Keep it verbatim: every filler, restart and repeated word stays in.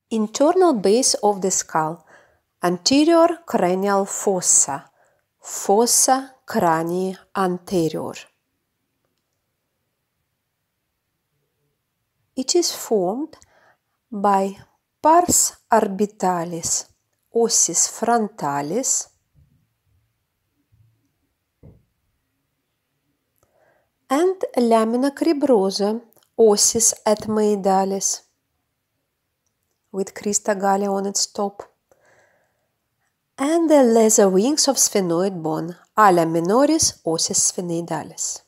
Internal base of the skull. Anterior cranial fossa. Fossa cranii anterior. It is formed by pars orbitalis ossis frontalis and lamina cribrosa ossis ethmoidalis with crista gallia on its top, and the lesser wings of sphenoid bone, ala minoris ossis sphenoidalis.